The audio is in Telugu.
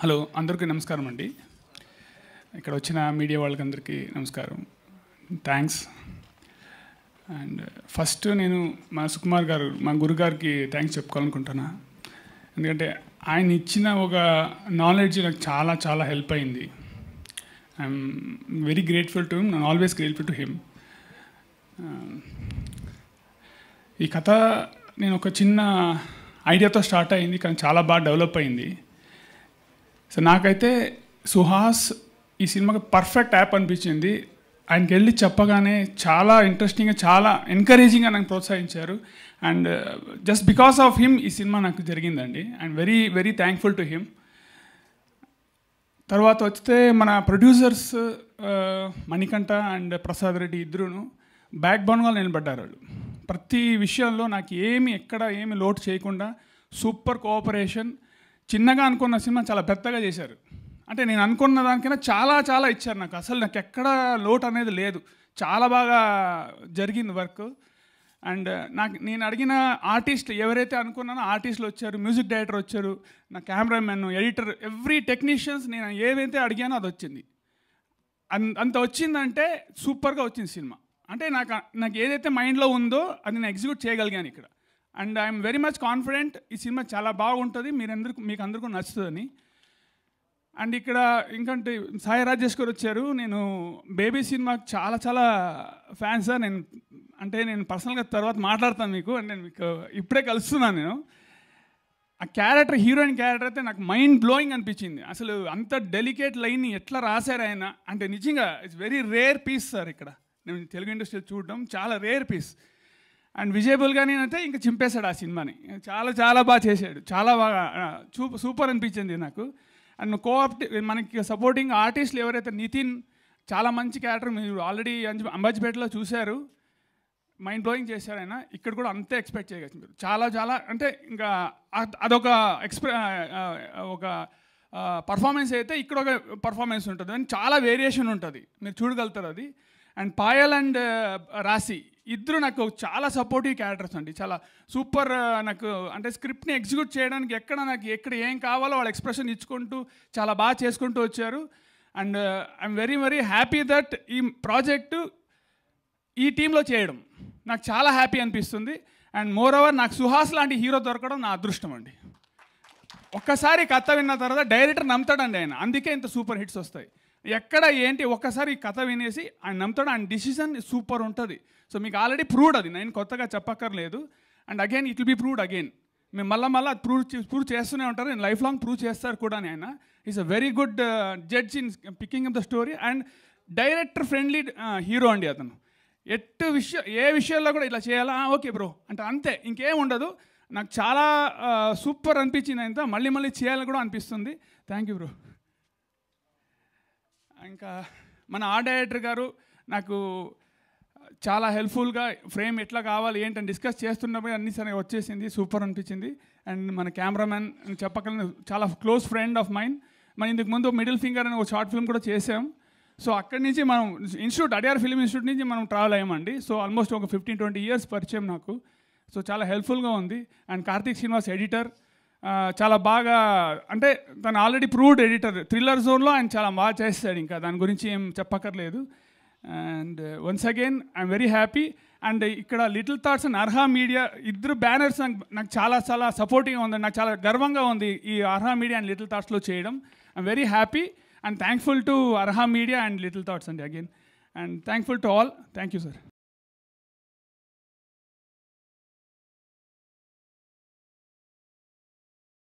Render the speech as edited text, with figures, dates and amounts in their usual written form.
హలో అందరికీ నమస్కారం అండి. ఇక్కడ వచ్చిన మీడియా వాళ్ళకందరికీ నమస్కారం, థ్యాంక్స్. అండ్ ఫస్ట్ నేను మా సుకుమార్ గారు, మా గురుగారికి థ్యాంక్స్ చెప్పుకోవాలనుకుంటున్నా. ఎందుకంటే ఆయన ఇచ్చిన ఒక నాలెడ్జ్ నాకు చాలా చాలా హెల్ప్ అయింది. I'm very grateful to him, నేను ఆల్వేస్ గ్రేట్ఫుల్ టు హిమ్. ఈ కథ నేను ఒక చిన్న ఐడియాతో స్టార్ట్ అయింది, కానీ చాలా బాగా డెవలప్ అయింది. సో నాకైతే సుహాస్ ఈ సినిమాకి పర్ఫెక్ట్ యాప్ అనిపించింది. ఆయనకి వెళ్ళి చెప్పగానే చాలా ఇంట్రెస్టింగ్గా, చాలా ఎంకరేజింగ్గా నాకు ప్రోత్సహించారు. And just because of him ఈ సినిమా నాకు జరిగిందండి. And very very thankful to him. తర్వాత వస్తే మన ప్రొడ్యూసర్స్ మణికంఠ అండ్ ప్రసాద్ రెడ్డి ఇద్దరును బ్యాక్ బోన్గా నిలబడ్డారు. వాళ్ళు ప్రతి విషయంలో నాకు ఎక్కడ ఏమి లోటు చేయకుండా సూపర్ కోఆపరేషన్. చిన్నగా అనుకున్న సినిమా చాలా పెద్దగా చేశారు. అంటే నేను అనుకున్న దానికైనా చాలా చాలా ఇచ్చారు నాకు. అసలు నాకు ఎక్కడ లోటు అనేది లేదు. చాలా బాగా జరిగింది వర్క్. అండ్ నేను అడిగిన ఆర్టిస్ట్ ఎవరైతే అనుకున్నానో ఆర్టిస్టులు వచ్చారు, మ్యూజిక్ డైరెక్టర్ వచ్చారు, నా కెమెరామెన్, ఎడిటర్, ఎవ్రీ టెక్నీషియన్స్ నేను ఏవైతే అడిగానో అది వచ్చింది. అంత వచ్చిందంటే సూపర్గా వచ్చింది సినిమా. అంటే నాకు ఏదైతే మైండ్లో ఉందో అది నేను ఎగ్జిక్యూట్ చేయగలిగాను ఇక్కడ. And I'm very much confident ఈ సినిమా చాలా బాగుంటుంది, మీకు అందరికీ నచ్చుతుందని. అండ్ ఇక్కడ ఇంకంటే సాయి రాజేష్ గారు వచ్చారు. నేను బేబీ సినిమాకి చాలా చాలా ఫ్యాన్స్. నేను పర్సనల్గా తర్వాత మాట్లాడతాను మీకు. అంటే నేను మీకు ఇప్పుడే కలుస్తున్నాను. నేను ఆ క్యారెక్టర్, హీరోయిన్ క్యారెక్టర్ అయితే నాకు మైండ్ బ్లోయింగ్ అనిపించింది. అసలు అంత డెలికేట్ లైన్ని ఎట్లా రాశారు ఆయన అంటే నిజంగా it's very rare piece sir. ఇక్కడ నేను తెలుగు ఇండస్ట్రీలో చూడడం చాలా రేర్ పీస్. అండ్ విజయబుల్గా నేనైతే ఇంకా చింపేశాడు ఆ సినిమాని. చాలా చాలా బాగా చేశాడు, చాలా బాగా సూపర్ అనిపించింది నాకు. అండ్ మనకి సపోర్టింగ్ ఆర్టిస్టులు ఎవరైతే నితిన్, చాలా మంచి క్యారెక్టర్, మీరు ఆల్రెడీ అంబాజీపేటలో చూశారు, మైండ్ బ్లోయింగ్ చేశారు ఆయన. ఇక్కడ కూడా అంతే ఎక్స్పెక్ట్ చేయవచ్చు మీరు. చాలా చాలా అంటే ఇంకా అదొక ఒక పర్ఫార్మెన్స్ అయితే ఇక్కడ ఒక పర్ఫార్మెన్స్ ఉంటుంది, అని చాలా వేరియేషన్ ఉంటుంది, మీరు చూడగలుగుతారు అది. అండ్ పాయల్ అండ్ రాశి ఇద్దరు నాకు చాలా సపోర్టివ్ క్యారెక్టర్స్ అండి. చాలా సూపర్. నాకు అంటే స్క్రిప్ట్ని ఎగ్జిక్యూట్ చేయడానికి ఎక్కడ ఏం కావాలో వాళ్ళ ఎక్స్ప్రెషన్ ఇచ్చుకుంటూ చాలా బాగా చేసుకుంటూ వచ్చారు. And I'm very very happy that ఈ ప్రాజెక్టు ఈ టీంలో చేయడం నాకు చాలా హ్యాపీ అనిపిస్తుంది. అండ్ మోర్ ఓవర్ నాకు సుహాస్ లాంటి హీరో దొరకడం నా అదృష్టం అండి. ఒక్కసారి కథ విన్న తర్వాత డైరెక్టర్ నమ్ముతాడండి ఆయన, అందుకే ఇంత సూపర్ హిట్స్ వస్తాయి. ఎక్కడ ఏంటి ఒక్కసారి కథ వినేసి ఆయన నమ్ముతాడు, ఆయన డిసిషన్ సూపర్ ఉంటుంది. సో మీకు ఆల్రెడీ ప్రూవ్డ్ అది, నేను కొత్తగా చెప్పక్కర్లేదు. And again it will be proved again. మేము మళ్ళీ ప్రూవ్ చేస్తూనే ఉంటారు, నేను లైఫ్ లాంగ్ ప్రూవ్ చేస్తారు కూడా. ఆయన is a very good judge in picking up the story and director friendly hero అండి అతను. ఏ విషయాల్లో కూడా ఇలా చేయాలా, ఓకే బ్రో అంటే అంతే, ఇంకేం ఉండదు. నాకు చాలా సూపర్ అనిపించింది. ఆయనతో మళ్ళీ చేయాలని కూడా అనిపిస్తుంది. Thank you bro. ఇంకా మన ఆర్ట్ డైరెక్టర్ గారు నాకు చాలా హెల్ప్ఫుల్గా ఫ్రేమ్ ఎట్లా కావాలి ఏంటని డిస్కస్ చేస్తున్నప్పుడు అన్ని సరే వచ్చేసింది, సూపర్ అనిపించింది. అండ్ మన కెమెరామెన్ చెప్పగలను, చాలా క్లోజ్ ఫ్రెండ్ ఆఫ్ మైండ్. మనం ఇందుకు ముందు మిడిల్ ఫింగర్ అని ఒక షార్ట్ ఫిల్మ్ కూడా చేసాం. సో అక్కడి నుంచి మనం అడియార్ ఫిల్మ్ ఇన్స్టిట్యూట్ నుంచి మనం ట్రావెల్ అయ్యామండి. సో ఆల్మోస్ట్ ఒక 15-20 years పరిచయం నాకు. సో చాలా హెల్ప్ఫుల్గా ఉంది. అండ్ కార్తీక్ శ్రీనివాస్ ఎడిటర్ చాలా బాగా, అంటే తను ఆల్రెడీ ప్రూవ్డ్ ఎడిటర్. థ్రిల్లర్ జోన్లో ఆయన చాలా బాగా చేస్తాడు, ఇంకా దాని గురించి ఏం చెప్పక్కర్లేదు. And once again I'm very happy. And ఇక్కడ little thoughts and Arha media ఇద్దరు బ్యానర్స్ నాకు చాలా చాలా సపోర్టింగ్గా ఉంది. నాకు చాలా గర్వంగా ఉంది ఈ అర్హా మీడియా అండ్ లిటిల్ థాట్స్లో చేయడం. I'm very happy and thankful to Arha media and little thoughts అండి again. And thankful to all. Thank you sir.